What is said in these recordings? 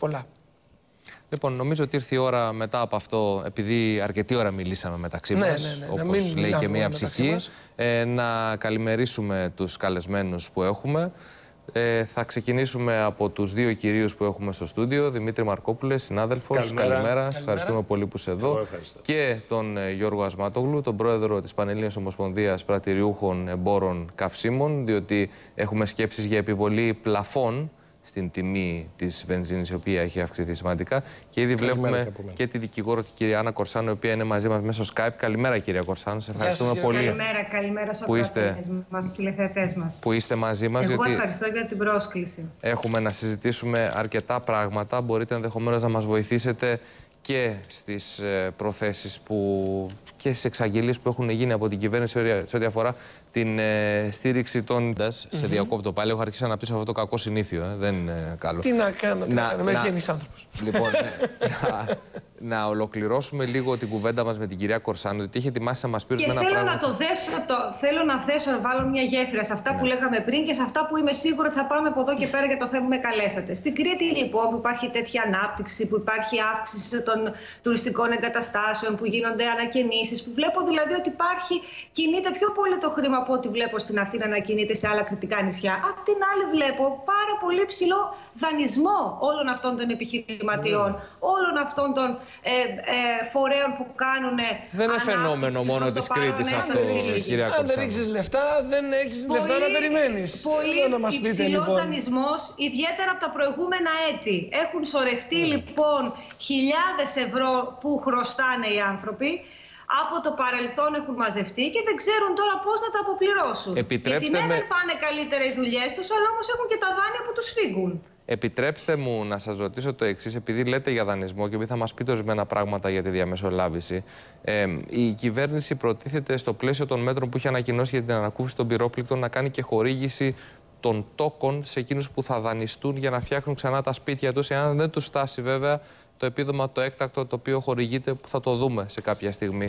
πολλά. Λοιπόν, νομίζω ότι ήρθε η ώρα μετά από αυτό, επειδή αρκετή ώρα μιλήσαμε μεταξύ μας, όπως λέει και μία ψυχή, να καλημερίσουμε τους καλεσμένους που έχουμε. Θα ξεκινήσουμε από τους δύο κυρίους που έχουμε στο στούντιο. Δημήτρη Μαρκόπουλε, συνάδελφος. Καλημέρα. Σας ευχαριστούμε πολύ που είσαι εδώ. Και τον Γιώργο Ασμάτογλου, τον πρόεδρο της Πανελλήνιας Ομοσπονδίας Πρατηριούχων Εμπόρων Καυσίμων, διότι έχουμε σκέψεις για επιβολή πλαφών στην τιμή της βενζίνης, η οποία έχει αυξηθεί σημαντικά. Και ήδη βλέπουμε και τη δικηγόρο, την κυρία Άννα Κορσάνο, η οποία είναι μαζί μας μέσω Skype. Καλημέρα, κυρία Κορσάνο. Σε ευχαριστούμε πολύ. Καλημέρα στους τηλεθεατές μας. Που είστε μαζί μας. Εγώ ευχαριστώ για την πρόσκληση. Έχουμε να συζητήσουμε αρκετά πράγματα. Μπορείτε ενδεχομένως να μας βοηθήσετε και στις προθέσεις και στις εξαγγελίες που έχουν γίνει από την κυβέρνηση σε ό,τι αφορά την στήριξη των. Σε διακόπτω πάλι, έχω αρχίσει να αναπτύσσω αυτό το κακό συνήθειο. Δεν είναι καλό. Τι να κάνω, με βγαίνεις άνθρωπος. Λοιπόν, να ολοκληρώσουμε λίγο την κουβέντα μας με την κυρία Κορσάνο, ότι είχε ετοιμάσει να μας πει ορισμένα πράγματα. Θέλω να βάλω μια γέφυρα σε αυτά που λέγαμε πριν και σε αυτά που είμαι σίγουρη ότι θα πάμε από εδώ και πέρα για το θέμα που με καλέσατε. Στην Κρήτη, λοιπόν, που υπάρχει τέτοια ανάπτυξη, που υπάρχει αύξηση των τουριστικών εγκαταστάσεων, που γίνονται ανακαινήσεις, που βλέπω δηλαδή ότι κινείται πιο πολύ το χρήμα από ό,τι βλέπω στην Αθήνα να κινείται σε άλλα κρητικά νησιά. Απ' την άλλη, βλέπω πάρα πολύ ψηλό δανεισμό όλων αυτών των επιχειρηματιών, όλων αυτών των φορέων που κάνουν. Δεν είναι φαινόμενο μόνο της Κρήτης αυτό, κυρία Κορσάνο. Αν δεν ρίξεις λεφτά, δεν έχεις λεφτά να περιμένεις. Πολύ υψηλός δανεισμός, ιδιαίτερα από τα προηγούμενα έτη. Έχουν σωρευτεί λοιπόν χιλιάδες ευρώ που χρωστάνε οι άνθρωποι. Από το παρελθόν έχουν μαζευτεί και δεν ξέρουν τώρα πώς να τα αποπληρώσουν. Γιατί ναι, δεν πάνε καλύτερα οι δουλειές τους, αλλά όμως έχουν και τα δάνεια που τους φύγουν. Επιτρέψτε μου να σας ρωτήσω το εξής, επειδή λέτε για δανεισμό και επειδή θα μας πείτε ορισμένα πράγματα για τη διαμεσολάβηση. Η κυβέρνηση προτίθεται στο πλαίσιο των μέτρων που έχει ανακοινώσει για την ανακούφιση των πυρόπληκτων να κάνει και χορήγηση των τόκων σε εκείνους που θα δανειστούν για να φτιάχνουν ξανά τα σπίτια τους, εάν δεν τους φτάσει βέβαια το επίδομα το έκτακτο το οποίο χορηγείται, που θα το δούμε σε κάποια στιγμή.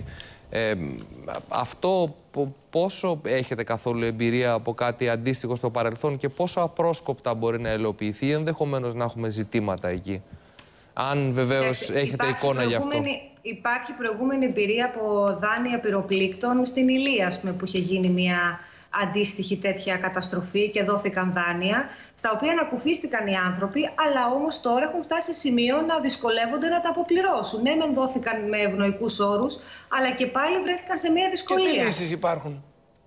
Αυτό πόσο έχετε καθόλου εμπειρία από κάτι αντίστοιχο στο παρελθόν και πόσο απρόσκοπτα μπορεί να ελοποιηθεί, ενδεχομένως να έχουμε ζητήματα εκεί? Αν βεβαίως έχετε εικόνα γι' αυτό. Υπάρχει προηγούμενη εμπειρία από δάνεια πυροπλήκτων στην Ηλία, που είχε γίνει μια αντίστοιχη τέτοια καταστροφή και δόθηκαν δάνεια, στα οποία ανακουφίστηκαν οι άνθρωποι, αλλά όμως τώρα έχουν φτάσει σε σημείο να δυσκολεύονται να τα αποπληρώσουν. Ναι, μεν δόθηκαν με ευνοϊκούς όρους, αλλά και πάλι βρέθηκαν σε μια δυσκολία. Και τι λύσεις υπάρχουν?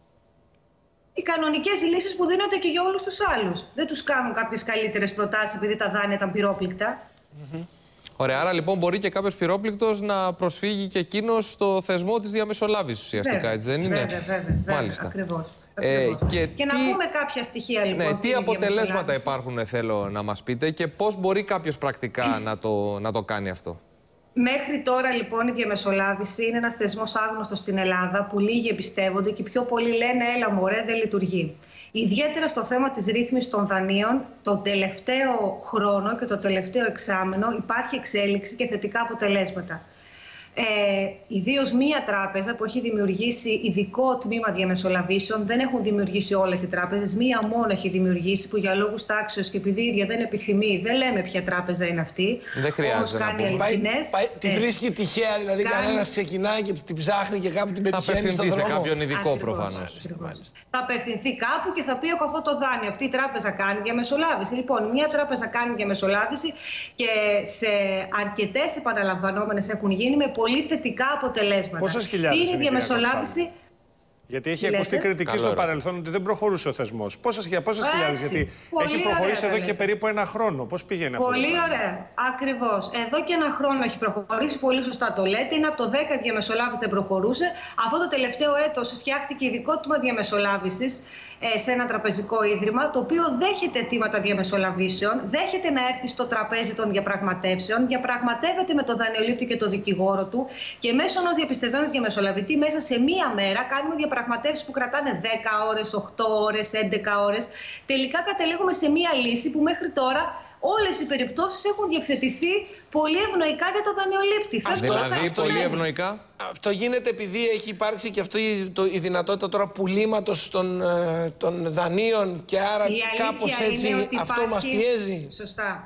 Οι κανονικές λύσεις που δίνονται και για όλους τους άλλους. Δεν τους κάνουν κάποιες καλύτερες προτάσεις επειδή τα δάνεια ήταν πυρόπληκτα. Ωραία, άρα λοιπόν μπορεί και κάποιος πυρόπληκτος να προσφύγει και εκείνος στο θεσμό της διαμεσολάβησης ουσιαστικά, έτσι δεν είναι? Βέβαια, μάλιστα. Ακριβώς. Και να πούμε κάποια στοιχεία λοιπόν. Ναι, τι αποτελέσματα υπάρχουν, θέλω να μας πείτε, και πώς μπορεί κάποιος πρακτικά να το κάνει αυτό? Μέχρι τώρα λοιπόν η διαμεσολάβηση είναι ένας θεσμός άγνωστος στην Ελλάδα που λίγοι εμπιστεύονται και πιο πολλοί λένε έλα μωρέ, δεν λειτουργεί. Ιδιαίτερα στο θέμα της ρύθμισης των δανείων, τον τελευταίο χρόνο και το τελευταίο εξάμηνο υπάρχει εξέλιξη και θετικά αποτελέσματα. Ιδίως μία τράπεζα που έχει δημιουργήσει ειδικό τμήμα διαμεσολαβήσεων, δεν έχουν δημιουργήσει όλες οι τράπεζες, μία μόνο έχει δημιουργήσει που για λόγους τάξεως και επειδή η ίδια δεν επιθυμεί, δεν λέμε ποια τράπεζα είναι αυτή. Δεν χρειάζεται να πούμε. Τη βρίσκει τυχαία, δηλαδή κανένας ξεκινάει και την ψάχνει και κάπου την πετυχαίνει στον δρόμο. Σε κάποιον ειδικό προφανώς. Θα απευθυνθεί κάπου και θα πει έχω αυτό το δάνειο. Αυτή η τράπεζα κάνει διαμεσολάβηση. Λοιπόν, μία τράπεζα κάνει διαμεσολάβηση και σε αρκετές επαναλαμβανόμενες έχουν γίνει με πολύ θετικά αποτελέσματα. Πόσες χιλιάδες είναι η διαμεσολάβηση? Γιατί έχει ακουστεί κριτική στο παρελθόν ότι δεν προχωρούσε ο θεσμός. Πόσες χιλιάδες, γιατί έχει προχωρήσει εδώ και περίπου ένα χρόνο. Πώς πηγαίνει αυτό? Πολύ ωραία. Ακριβώς. Εδώ και ένα χρόνο έχει προχωρήσει. Πολύ σωστά το λέτε. Είναι από το 10 διαμεσολάβηση δεν προχωρούσε. Αυτό το τελευταίο έτος φτιάχτηκε ειδικό τμήμα διαμεσολάβησης σε ένα τραπεζικό ίδρυμα, το οποίο δέχεται αιτήματα διαμεσολαβήσεων, δέχεται να έρθει στο τραπέζι των διαπραγματεύσεων, διαπραγματεύεται με τον δανειολήπτη και τον δικηγόρο του και μέσω ενός διαπιστευμένου διαμεσολαβητή μέσα σε μία μέρα κάνουμε διαπραγματεύσεις που κρατάνε 10 ώρες, 8 ώρες, 11 ώρες. Τελικά καταλήγουμε σε μία λύση που μέχρι τώρα όλες οι περιπτώσεις έχουν διευθετηθεί πολύ ευνοϊκά για τον δανειολήπτη. Δηλαδή, πολύ ευνοϊκά. Αυτό γίνεται επειδή έχει υπάρξει και αυτή η δυνατότητα τώρα πουλήματος των δανείων και άρα κάπως έτσι αυτό μας πιέζει. Σωστά.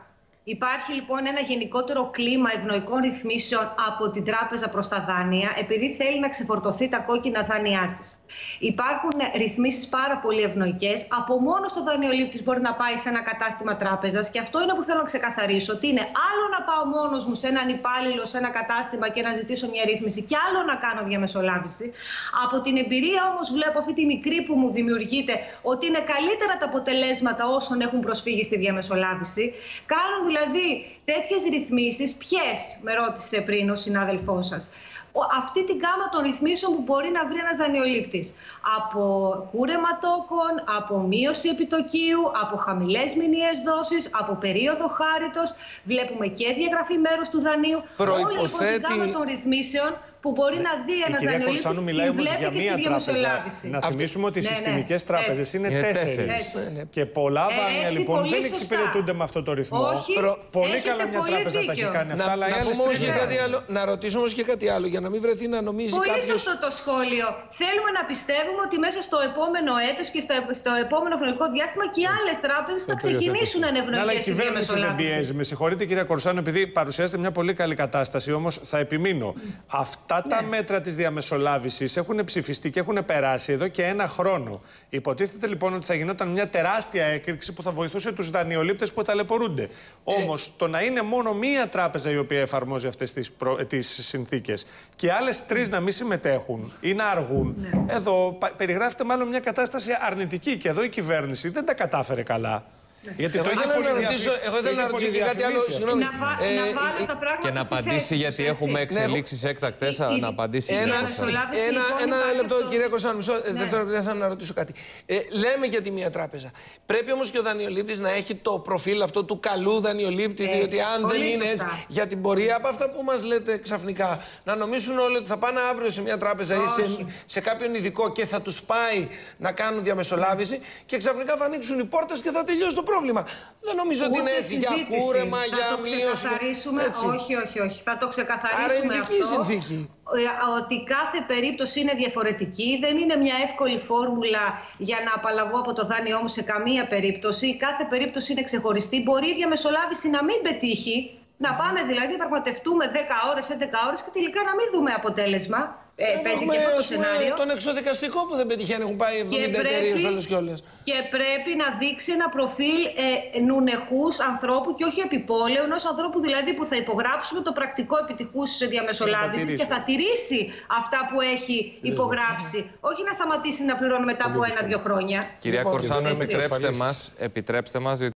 Υπάρχει λοιπόν ένα γενικότερο κλίμα ευνοϊκών ρυθμίσεων από την τράπεζα προς τα δάνεια, επειδή θέλει να ξεφορτωθεί τα κόκκινα δάνειά της. Υπάρχουν ρυθμίσεις πάρα πολύ ευνοϊκές. Από μόνο το δανειολήπτης μπορεί να πάει σε ένα κατάστημα τράπεζας, και αυτό είναι που θέλω να ξεκαθαρίσω. Ότι είναι άλλο να πάω μόνος μου σε έναν υπάλληλο, σε ένα κατάστημα και να ζητήσω μια ρύθμιση, και άλλο να κάνω διαμεσολάβηση. Από την εμπειρία όμως βλέπω αυτή τη μικρή που μου δημιουργείται, ότι είναι καλύτερα τα αποτελέσματα όσων έχουν προσφύγει στη διαμεσολάβηση. Κάνουν δηλαδή τέτοιες ρυθμίσεις, ποιες, με ρώτησε πριν ο συνάδελφός σας. Αυτή την γάμα των ρυθμίσεων που μπορεί να βρει ένας δανειολήπτης. Από κούρεμα τόκων, από μείωση επιτοκίου, από χαμηλές μηνιαίες δόσεις, από περίοδο χάριτος. Βλέπουμε και διαγραφή μέρους του δανείου. Όλη λοιπόν την γάμα των ρυθμίσεων που μπορεί να δει ένας δανειολήπτης, Κορσάνου μιλάει όμως για μία τράπεζα. Να θυμίσουμε ότι οι συστημικές τράπεζες είναι 4. Και πολλά δάνεια λοιπόν δεν εξυπηρετούνται με αυτό το ρυθμό. Πολύ καλά μια τράπεζα τα έχει κάνει αυτά, αλλά οι άλλες τρεις δεν. Να ρωτήσω όμως και κάτι άλλο, για να μην βρεθεί να νομίζει κάποιος. Πολύ σωστό το σχόλιο. Θέλουμε να πιστεύουμε ότι μέσα στο επόμενο έτος και στο επόμενο χρονικό διάστημα και οι άλλες τράπεζες θα ξεκινήσουν να είναι ευνοϊκές. Αλλά η κυβέρνηση δεν πιέζει. Με συγχωρείτε, κυρία Κορσάνου, επειδή παρουσιάζετε μια πολύ καλή κατάσταση, όμως θα επιμείνω. Αυτά τα μέτρα της διαμεσολάβησης έχουν ψηφιστεί και έχουν περάσει εδώ και 1 χρόνο. Υποτίθεται λοιπόν ότι θα γινόταν μια τεράστια έκρηξη που θα βοηθούσε τους δανειολήπτες που ταλαιπωρούνται. Όμως το να είναι μόνο μία τράπεζα η οποία εφαρμόζει αυτές τις συνθήκες και άλλες 3 να μην συμμετέχουν ή να αργούν, εδώ περιγράφεται μάλλον μια κατάσταση αρνητική και εδώ η κυβέρνηση δεν τα κατάφερε καλά. Γιατί εγώ ήθελα να ρωτήσω κάτι άλλο. Συγγνώμη. Και να απαντήσει, γιατί έχουμε εξελίξεις έκτακτες. Να απαντήσει. Ένα λεπτό, κυρία Κορσάνου, δεν θα να ρωτήσω κάτι. Λέμε για τη μία τράπεζα. Πρέπει όμως και ο δανειολήπτης να έχει το προφίλ αυτό του καλού δανειολήπτη, διότι αν δεν είναι έτσι, για την πορεία από αυτά που μας λέτε ξαφνικά, να νομίζουν όλοι ότι θα πάνε αύριο σε μια τράπεζα ή σε κάποιον ειδικό και θα τους πάει να κάνουν διαμεσολάβηση και ξαφνικά θα ανοίξουν οι πόρτες και θα τελειώσει το πρόβλημα. Δεν νομίζω ότι είναι έτσι για κούρεμα, για μείωση. Όχι. Θα το ξεκαθαρίσουμε. Άρα είναι ειδική συνθήκη. Ότι κάθε περίπτωση είναι διαφορετική. Δεν είναι μια εύκολη φόρμουλα για να απαλλαγώ από το δάνειό μου σε καμία περίπτωση. Κάθε περίπτωση είναι ξεχωριστή. Μπορεί η διαμεσολάβηση να μην πετύχει. Να πάμε δηλαδή να πραγματευτούμε 10 ώρες, 11 ώρες και τελικά να μην δούμε αποτέλεσμα. Παίζει και αυτό το σενάριο. Τον εξωδικαστικό που δεν πετυχαίνει, έχουν πάει 70 εταιρείες όλες και όλες. Και πρέπει να δείξει ένα προφίλ νουνεχούς ανθρώπου και όχι επιπόλαιου, ενός ανθρώπου δηλαδή που θα υπογράψουμε το πρακτικό επιτυχούς διαμεσολάβησης και θα τηρήσει αυτά που έχει υπογράψει. Όχι να σταματήσει να πληρώνει μετά από 1-2 χρόνια. Κυρία Κορσάνου, επιτρέψτε μας